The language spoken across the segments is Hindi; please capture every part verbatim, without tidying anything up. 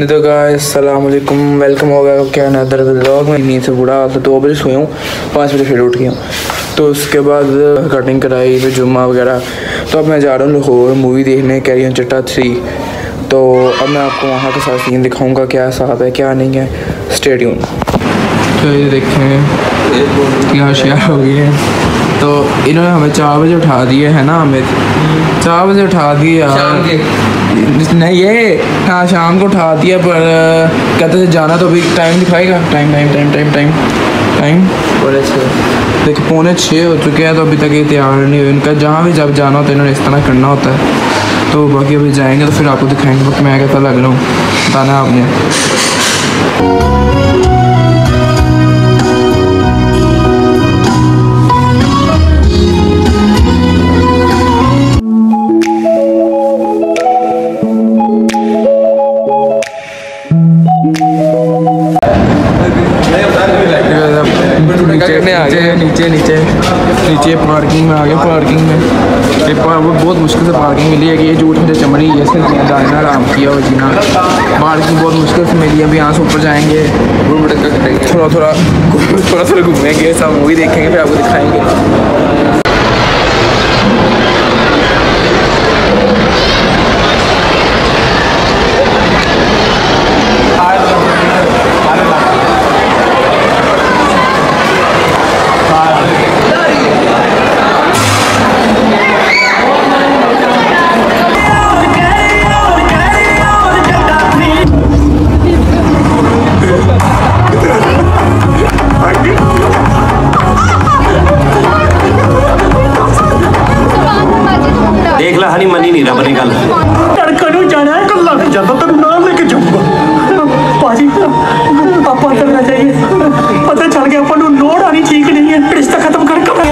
तो गाइस अस्सलाम वालेकुम, वेलकम हो गया क्या नदर व्लॉग में। नींद से बूढ़ा तो दो बजे सोया हूँ, पाँच बजे फिर उठ गया हूँ। तो उसके बाद कटिंग कराई फिर जुम्मा वगैरह। तो अब मैं जा रहा हूँ लाहौर मूवी देखने, कैरी ऑन जट्टा थ्री। तो अब मैं आपको वहाँ का सारा सीन दिखाऊँगा, क्या हिसाब है क्या नहीं है। Stay tune. तो ये देखें क्या शेयर हो गई है। तो इन्होंने हमें चार बजे उठा दिए है ना, हमें चार बजे उठा दिए यार। नहीं ये हाँ शाम को उठा दिया, पर कहते थे जाना तो अभी टाइम दिखाएगा। Time time time time time time पौने छः देखिए पौने छः हो चुके हैं। तो अभी तक ये तैयार नहीं हुए। इनका जहाँ भी जब जाना होता है इन्होंने इस तरह करना होता है। तो बाकी अभी जाएंगे तो फिर आपको दिखाएंगे। बाकी मैं कहता लग रहा हूँ बताना आपने। नीचे नीचे नीचे पार्किंग में आ गया। पार्किंग में एक बार वो बहुत मुश्किल से पार्किंग मिली है कि ये झूठ मुझे चमड़ी जैसे जाना आराम किया हो जीना। पार्किंग बहुत मुश्किल से मिली है। अभी यहाँ से ऊपर जाएंगे, थोड़ा थोड़ा थोड़ा थोड़ा घूमेंगे, सब मूवी देखेंगे, फिर आपको दिखाएंगे। देख ला हनी मनी नहीं रहा बने कल तड़का जाना है, कल लाने जाता तो नाम लेके जाऊंगा। पाजी पापा करना चाहिए, पता चल गया अपन लोड आनी ठीक नहीं है। रिश्ता खत्म कर कब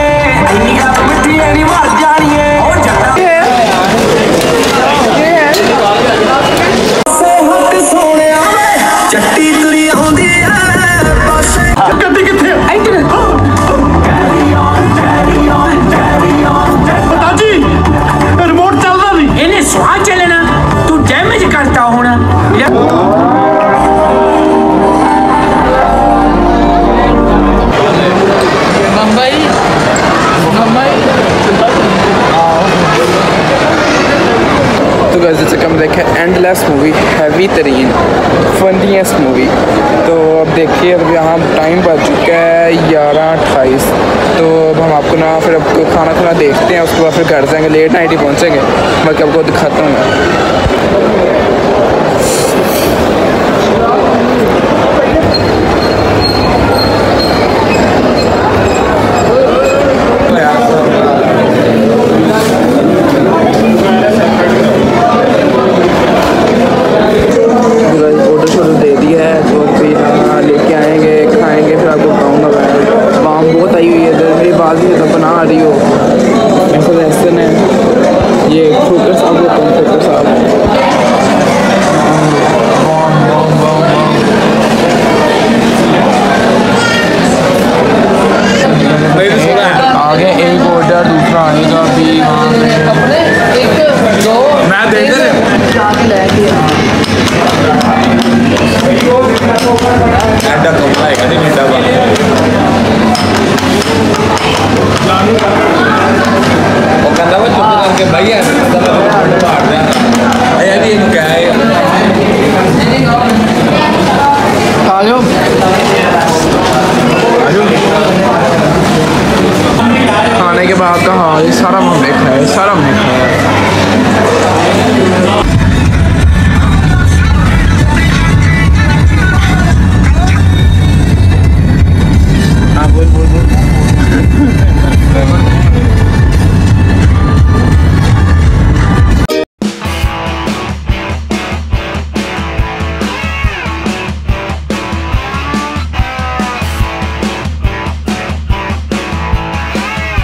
चट्टी तुरी आउंदी गड्डी किथे रिमोट चल रहा नहीं, इन्हें स्वाद चलना तू डैमेज करता होना। मुंबई मुंबई तो गाइस जैसे कि हम देखें एंडलेस मूवी, हैवी तरीन फनीएस्ट मूवी। तो अब देखिए अब यहाँ टाइम बज चुका है ग्यारह अट्ठाईस। तो अब हम आपको ना फिर अब खाना खाना देखते हैं, उसके बाद फिर घर जाएंगे, लेट नाइट ही पहुँचेंगे। बाकी आपको दिखाता हूँ मैं। खाने के बाद का हाँ ये सारा हमने खाया, सारा हमने खाया।